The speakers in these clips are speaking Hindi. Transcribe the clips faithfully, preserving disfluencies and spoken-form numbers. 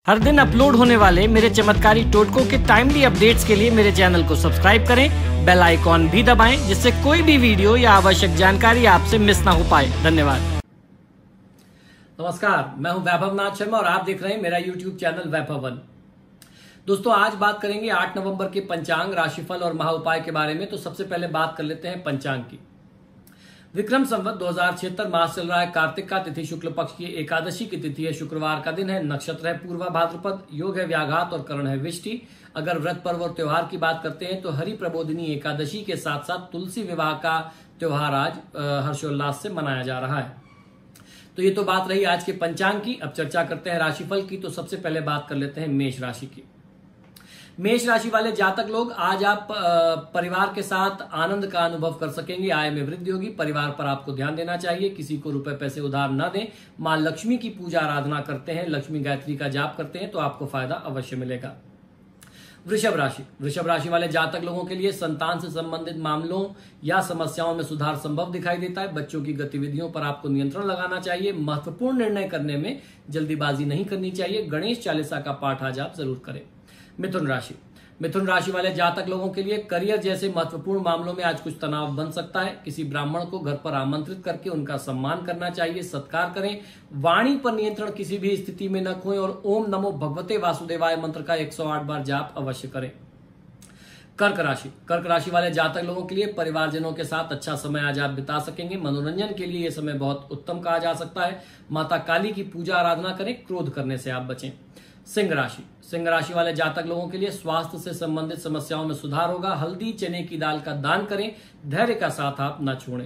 हर दिन अपलोड होने वाले मेरे चमत्कारी टोटकों के टाइमली अपडेट्स के लिए मेरे चैनल को सब्सक्राइब करें, बेल आइकॉन भी दबाएं जिससे कोई भी वीडियो या आवश्यक जानकारी आपसे मिस ना हो पाए। धन्यवाद। नमस्कार, मैं हूं वैभव नाथ शर्मा और आप देख रहे हैं मेरा यूट्यूब चैनल वैभव वन। दोस्तों, आज बात करेंगे आठ नवंबर के पंचांग, राशिफल और महा उपाय के बारे में। तो सबसे पहले बात कर लेते हैं पंचांग की। विक्रम संवत दो हजार छिहत्तर मास चल रहा है कार्तिक का, तिथि शुक्ल पक्ष की एकादशी की तिथि है, शुक्रवार का दिन है, नक्षत्र है पूर्वा भाद्रपद, योग है व्याघात और करण है विष्टि। अगर व्रत पर्व और त्योहार की बात करते हैं तो हरि प्रबोधिनी एकादशी के साथ साथ तुलसी विवाह का त्योहार आज हर्षोल्लास से मनाया जा रहा है। तो ये तो बात रही आज के पंचांग की। अब चर्चा करते हैं राशिफल की। तो सबसे पहले बात कर लेते हैं मेष राशि की। मेष राशि वाले जातक लोग, आज आप परिवार के साथ आनंद का अनुभव कर सकेंगे। आय में वृद्धि होगी। परिवार पर आपको ध्यान देना चाहिए। किसी को रुपए पैसे उधार न दें। मां लक्ष्मी की पूजा आराधना करते हैं, लक्ष्मी गायत्री का जाप करते हैं तो आपको फायदा अवश्य मिलेगा। वृषभ राशि वृषभ राशि वाले जातक लोगों के लिए संतान से संबंधित मामलों या समस्याओं में सुधार संभव दिखाई देता है। बच्चों की गतिविधियों पर आपको नियंत्रण लगाना चाहिए। महत्वपूर्ण निर्णय करने में जल्दीबाजी नहीं करनी चाहिए। गणेश चालीसा का पाठ आज आप जरूर करें। मिथुन राशि मिथुन राशि वाले जातक लोगों के लिए करियर जैसे महत्वपूर्ण मामलों में आज कुछ तनाव बन सकता है। किसी ब्राह्मण को घर पर आमंत्रित करके उनका सम्मान करना चाहिए, सत्कार करें। वाणी पर नियंत्रण किसी भी स्थिति में न खोएं और ओम नमो भगवते वासुदेवाय मंत्र का एक सौ आठ बार जाप अवश्य करें। कर्क राशि कर्क राशि वाले जातक लोगों के लिए परिवारजनों के साथ अच्छा समय आज आप बिता सकेंगे। मनोरंजन के लिए यह समय बहुत उत्तम कहा जा सकता है। माता काली की पूजा आराधना करें, क्रोध करने से आप बचें। सिंह राशि सिंह राशि वाले जातक लोगों के लिए स्वास्थ्य से संबंधित समस्याओं में सुधार होगा। हल्दी चने की दाल का दान करें। धैर्य का साथ आप न छोड़ें।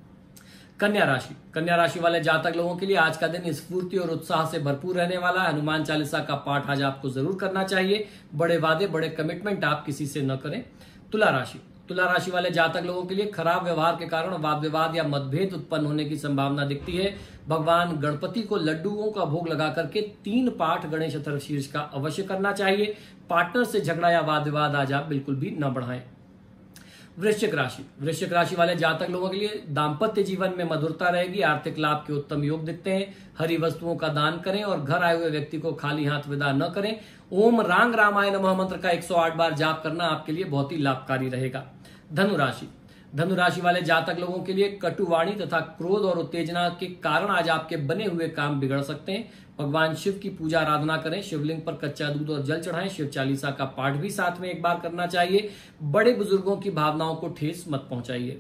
कन्या राशि कन्या राशि वाले जातक लोगों के लिए आज का दिन स्फूर्ति और उत्साह से भरपूर रहने वाला है। हनुमान चालीसा का पाठ आज आपको जरूर करना चाहिए। बड़े वादे, बड़े कमिटमेंट आप किसी से न करें। तुला राशि तुला राशि वाले जातक लोगों के लिए खराब व्यवहार के कारण वाद विवाद या मतभेद उत्पन्न होने की संभावना दिखती है। भगवान गणपति को लड्डुओं का भोग लगा करके तीन पाठ गणेश अथर्वशीर्ष का अवश्य करना चाहिए। पार्टनर से झगड़ा या वाद विवाद आज आप बिल्कुल भी न बढ़ाएं। वृश्चिक राशि वृश्चिक राशि वाले जातक लोगों के लिए दाम्पत्य जीवन में मधुरता रहेगी। आर्थिक लाभ के उत्तम योग दिखते हैं। हरी वस्तुओं का दान करें और घर आए हुए व्यक्ति को खाली हाथ विदा न करें। ओम रांग रामाय नमः मंत्र का एक सौ आठ बार जाप करना आपके लिए बहुत ही लाभकारी रहेगा। धनु राशि धनु राशि वाले जातक लोगों के लिए कटुवाणी तथा क्रोध और उत्तेजना के कारण आज आपके बने हुए काम बिगड़ सकते हैं। भगवान शिव की पूजा आराधना करें। शिवलिंग पर कच्चा दूध और जल चढ़ाएं। शिव चालीसा का पाठ भी साथ में एक बार करना चाहिए। बड़े बुजुर्गों की भावनाओं को ठेस मत पहुंचाइए।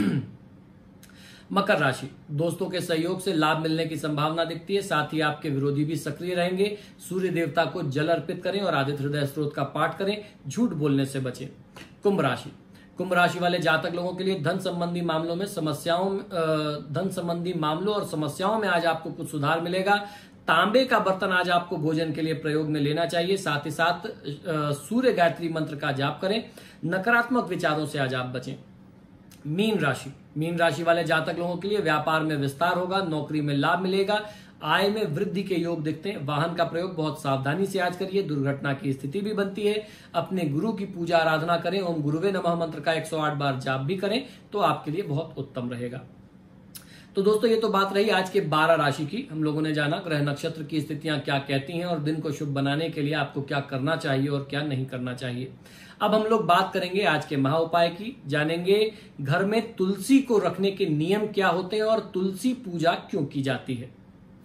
मकर राशि दोस्तों के सहयोग से लाभ मिलने की संभावना दिखती है। साथ ही आपके विरोधी भी सक्रिय रहेंगे। सूर्य देवता को जल अर्पित करें और आदित्य हृदय स्त्रोत का पाठ करें। झूठ बोलने से बचें। कुंभ राशि कुंभ राशि वाले जातक लोगों के लिए धन संबंधी मामलों में समस्याओं धन संबंधी मामलों और समस्याओं में आज आपको कुछ सुधार मिलेगा। तांबे का बर्तन आज आपको भोजन के लिए प्रयोग में लेना चाहिए। साथ ही साथ सूर्य गायत्री मंत्र का जाप करें। नकारात्मक विचारों से आज आप बचें। मीन राशि मीन राशि वाले जातक लोगों के लिए व्यापार में विस्तार होगा। नौकरी में लाभ मिलेगा। आय में वृद्धि के योग दिखते हैं। वाहन का प्रयोग बहुत सावधानी से आज करिए। दुर्घटना की स्थिति भी बनती है। अपने गुरु की पूजा आराधना करें। ओम गुरुवे नमः मंत्र का एक सौ आठ बार जाप भी करें तो आपके लिए बहुत उत्तम रहेगा। तो दोस्तों, ये तो बात रही आज के बारह राशि की। हम लोगों ने जाना ग्रह नक्षत्र की स्थितियां क्या कहती हैं और दिन को शुभ बनाने के लिए आपको क्या करना चाहिए और क्या नहीं करना चाहिए। अब हम लोग बात करेंगे आज के महा उपाय की। जानेंगे घर में तुलसी को रखने के नियम क्या होते हैं और तुलसी पूजा क्यों की जाती है।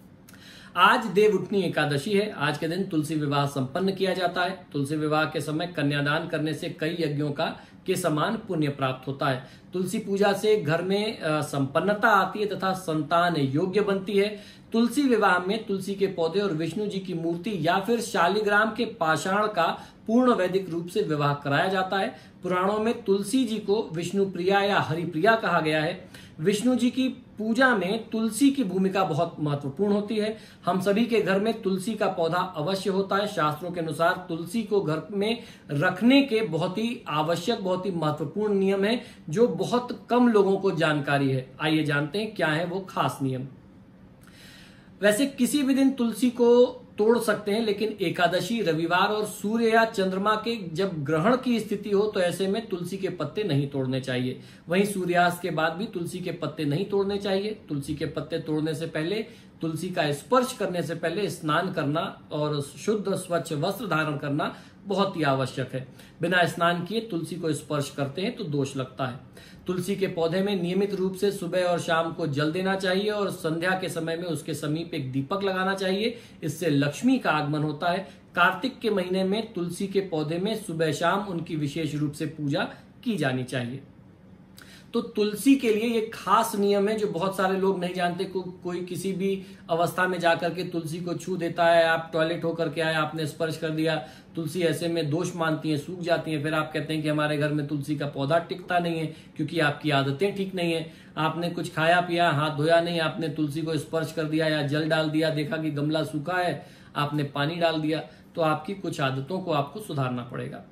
आज देवउठनी एकादशी है। आज के दिन तुलसी विवाह संपन्न किया जाता है। तुलसी विवाह के समय कन्यादान करने से कई यज्ञों का के समान पुण्य प्राप्त होता है। तुलसी पूजा से घर में संपन्नता आती है तथा संतान योग्य बनती है। तुलसी विवाह में तुलसी के पौधे और विष्णु जी की मूर्ति या फिर शालिग्राम के पाषाण का पूर्ण वैदिक रूप से विवाह कराया जाता है। पुराणों में तुलसी जी को विष्णु प्रिया या हरिप्रिया कहा गया है। विष्णु जी की पूजा में तुलसी की भूमिका बहुत महत्वपूर्ण होती है। हम सभी के घर में तुलसी का पौधा अवश्य होता है। शास्त्रों के अनुसार तुलसी को घर में रखने के बहुत ही आवश्यक, बहुत ही महत्वपूर्ण नियम है जो बहुत कम लोगों को जानकारी है। आइए जानते हैं क्या है वो खास नियम। वैसे किसी भी दिन तुलसी को तोड़ सकते हैं, लेकिन एकादशी, रविवार और सूर्य या चंद्रमा के जब ग्रहण की स्थिति हो तो ऐसे में तुलसी के पत्ते नहीं तोड़ने चाहिए। वहीं सूर्यास्त के बाद भी तुलसी के पत्ते नहीं तोड़ने चाहिए। तुलसी के पत्ते तोड़ने से पहले तुलसी का स्पर्श करने से पहले स्नान करना और शुद्ध स्वच्छ वस्त्र धारण करना बहुत ही आवश्यक है। बिना स्नान किए तुलसी को स्पर्श करते हैं तो दोष लगता है। तुलसी के पौधे में नियमित रूप से सुबह और शाम को जल देना चाहिए और संध्या के समय में उसके समीप एक दीपक लगाना चाहिए। इससे लक्ष्मी का आगमन होता है। कार्तिक के महीने में तुलसी के पौधे में सुबह शाम उनकी विशेष रूप से पूजा की जानी चाहिए। तो तुलसी के लिए एक खास नियम है जो बहुत सारे लोग नहीं जानते। को, कोई किसी भी अवस्था में जाकर के तुलसी को छू देता है। आप टॉयलेट होकर के आए, आपने स्पर्श कर दिया, तुलसी ऐसे में दोष मानती है, सूख जाती है। फिर आप कहते हैं कि हमारे घर में तुलसी का पौधा टिकता नहीं है क्योंकि आपकी आदतें ठीक नहीं है। आपने कुछ खाया पिया, हाथ धोया नहीं, आपने तुलसी को स्पर्श कर दिया या जल डाल दिया, देखा कि गमला सूखा है, आपने पानी डाल दिया। तो आपकी कुछ आदतों को आपको सुधारना पड़ेगा।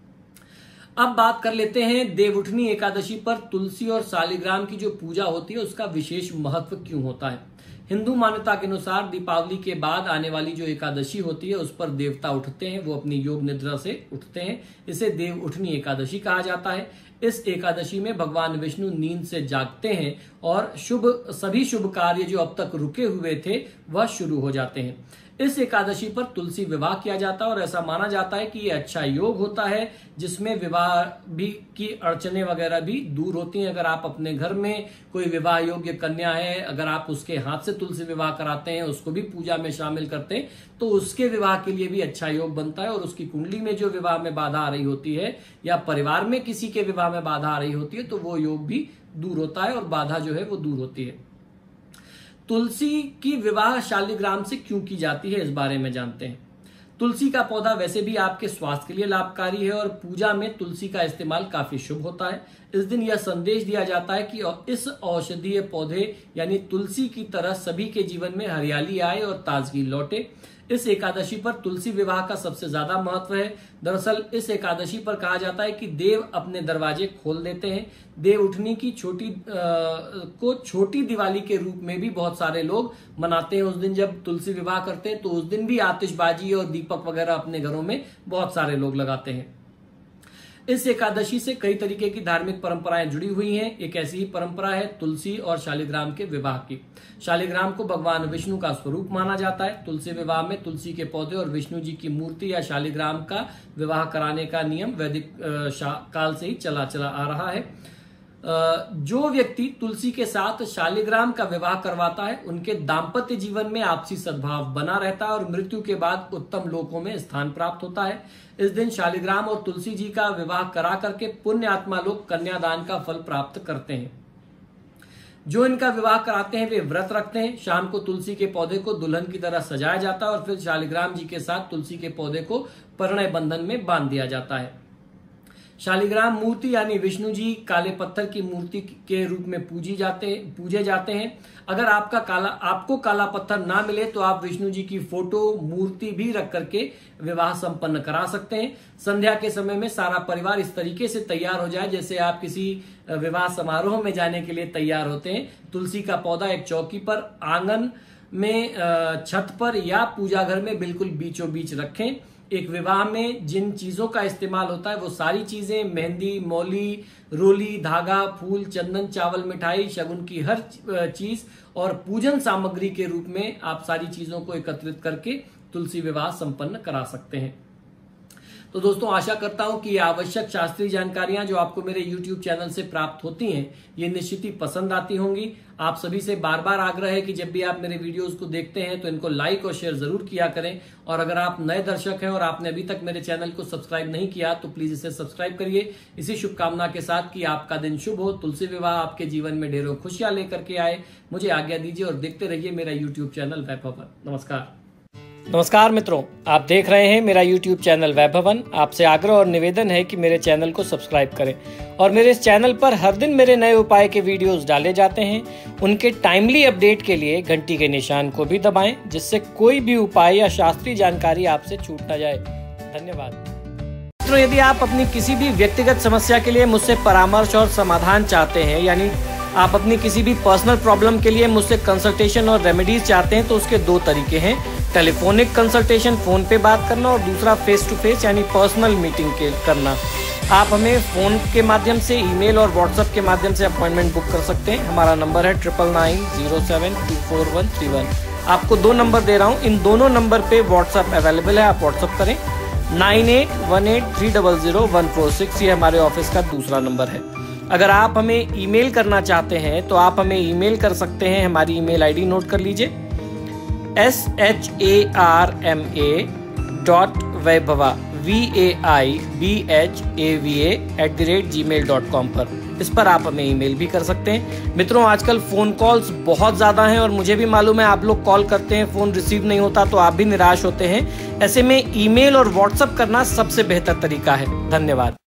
अब बात कर लेते हैं देवउठनी एकादशी पर तुलसी और शालिग्राम की जो पूजा होती है उसका विशेष महत्व क्यों होता है। हिंदू मान्यता के अनुसार दीपावली के बाद आने वाली जो एकादशी होती है उस पर देवता उठते हैं, वो अपनी योग निद्रा से उठते हैं। इसे देवउठनी एकादशी कहा जाता है। इस एकादशी में भगवान विष्णु नींद से जागते हैं और शुभ सभी शुभ कार्य जो अब तक रुके हुए थे वह शुरू हो जाते हैं। इस एकादशी पर तुलसी विवाह किया जाता है और ऐसा माना जाता है कि ये अच्छा योग होता है जिसमें विवाह भी की अड़चने वगैरह भी दूर होती हैं। अगर आप अपने घर में कोई विवाह योग्य कन्या है, अगर आप उसके हाथ से तुलसी विवाह कराते हैं, उसको भी पूजा में शामिल करते हैं, तो उसके विवाह के लिए भी अच्छा योग बनता है। और उसकी कुंडली में जो विवाह में बाधा आ रही होती है या परिवार में किसी के विवाह में बाधा आ रही होती है तो वो योग भी दूर होता है और बाधा जो है वो दूर होती है। तुलसी की विवाह शालिग्राम से क्यों की जाती है, इस बारे में जानते हैं। तुलसी का पौधा वैसे भी आपके स्वास्थ्य के लिए लाभकारी है और पूजा में तुलसी का इस्तेमाल काफी शुभ होता है। इस दिन यह संदेश दिया जाता है कि इस औषधीय पौधे यानी तुलसी की तरह सभी के जीवन में हरियाली आए और ताजगी लौटे। इस एकादशी पर तुलसी विवाह का सबसे ज्यादा महत्व है। दरअसल इस एकादशी पर कहा जाता है कि देव अपने दरवाजे खोल देते हैं। देवउठनी की छोटी आ, को छोटी दिवाली के रूप में भी बहुत सारे लोग मनाते हैं। उस दिन जब तुलसी विवाह करते हैं तो उस दिन भी आतिशबाजी और दीपक वगैरह अपने घरों में बहुत सारे लोग लगाते हैं। इस एकादशी से कई तरीके की धार्मिक परंपराएं जुड़ी हुई हैं। एक ऐसी ही परंपरा है तुलसी और शालिग्राम के विवाह की। शालिग्राम को भगवान विष्णु का स्वरूप माना जाता है। तुलसी विवाह में तुलसी के पौधे और विष्णु जी की मूर्ति या शालिग्राम का विवाह कराने का नियम वैदिक काल से ही चला चला आ रहा है। जो व्यक्ति तुलसी के साथ शालिग्राम का विवाह करवाता है उनके दाम्पत्य जीवन में आपसी सद्भाव बना रहता है और मृत्यु के बाद उत्तम लोकों में स्थान प्राप्त होता है। इस दिन शालिग्राम और तुलसी जी का विवाह करा करके पुण्य आत्मा लोग कन्यादान का फल प्राप्त करते हैं। जो इनका विवाह कराते हैं वे व्रत रखते हैं। शाम को तुलसी के पौधे को दुल्हन की तरह सजाया जाता है और फिर शालिग्राम जी के साथ तुलसी के पौधे को परिणय बंधन में बांध दिया जाता है। शालिग्राम मूर्ति यानी विष्णु जी काले पत्थर की मूर्ति के रूप में पूजी जाते पूजे जाते हैं। अगर आपका काला आपको काला पत्थर ना मिले तो आप विष्णु जी की फोटो मूर्ति भी रख करके विवाह संपन्न करा सकते हैं। संध्या के समय में सारा परिवार इस तरीके से तैयार हो जाए जैसे आप किसी विवाह समारोह में जाने के लिए तैयार होते हैं। तुलसी का पौधा एक चौकी पर, आंगन में, छत पर या पूजा घर में बिल्कुल बीचों बीच रखें। एक विवाह में जिन चीजों का इस्तेमाल होता है वो सारी चीजें मेहंदी, मौली, रोली, धागा, फूल, चंदन, चावल, मिठाई, शगुन की हर चीज और पूजन सामग्री के रूप में आप सारी चीजों को एकत्रित करके तुलसी विवाह संपन्न करा सकते हैं। तो दोस्तों आशा करता हूं कि ये आवश्यक शास्त्रीय जानकारियां जो आपको मेरे यूट्यूब चैनल से प्राप्त होती हैं ये निश्चित ही पसंद आती होंगी। आप सभी से बार बार आग्रह है कि जब भी आप मेरे वीडियोस को देखते हैं तो इनको लाइक और शेयर जरूर किया करें। और अगर आप नए दर्शक हैं और आपने अभी तक मेरे चैनल को सब्सक्राइब नहीं किया तो प्लीज इसे सब्सक्राइब करिए। इसी शुभकामना के साथ कि आपका दिन शुभ हो, तुलसी विवाह आपके जीवन में ढेरों खुशियां लेकर के आए। मुझे आज्ञा दीजिए और देखते रहिए मेरा यूट्यूब चैनल वैभवन। नमस्कार। नमस्कार मित्रों, आप देख रहे हैं मेरा यूट्यूब चैनल वैभवन। आपसे आग्रह और निवेदन है कि मेरे चैनल को सब्सक्राइब करें और मेरे इस चैनल पर हर दिन मेरे नए उपाय के वीडियोस डाले जाते हैं। उनके टाइमली अपडेट के लिए घंटी के निशान को भी दबाएं जिससे कोई भी उपाय या शास्त्रीय जानकारी आपसे छूट न जाए। धन्यवाद। मित्रों, यदि आप अपनी किसी भी व्यक्तिगत समस्या के लिए मुझसे परामर्श और समाधान चाहते हैं, यानी आप अपनी किसी भी पर्सनल प्रॉब्लम के लिए मुझसे कंसल्टेशन और रेमेडीज चाहते हैं, तो उसके दो तरीके हैं। टेलीफोनिक कंसल्टेशन, फोन पे बात करना, और दूसरा फेस टू फेस यानी पर्सनल मीटिंग के करना। आप हमें फोन के माध्यम से, ईमेल और व्हाट्सएप के माध्यम से अपॉइंटमेंट बुक कर सकते हैं। हमारा नंबर है triple nine zero seven two four one three one. आपको दो नंबर दे रहा हूँ, इन दोनों नंबर पे व्हाट्सएप अवेलेबल है, आप व्हाट्सएप करें। Nine eight one eight three double zero one four six, ये हमारे ऑफिस का दूसरा नंबर है। अगर आप हमें ईमेल करना चाहते हैं तो आप हमें ईमेल कर सकते हैं। हमारी ईमेल आईडी नोट कर लीजिए, S H A R M A dot Vaibhava V A I B H A V A at the rate Gmail dot com पर, इस पर आप हमें ईमेल भी कर सकते हैं। मित्रों, आजकल फ़ोन कॉल्स बहुत ज़्यादा हैं और मुझे भी मालूम है आप लोग कॉल करते हैं, फ़ोन रिसीव नहीं होता तो आप भी निराश होते हैं। ऐसे में ईमेल और व्हाट्सएप करना सबसे बेहतर तरीका है। धन्यवाद।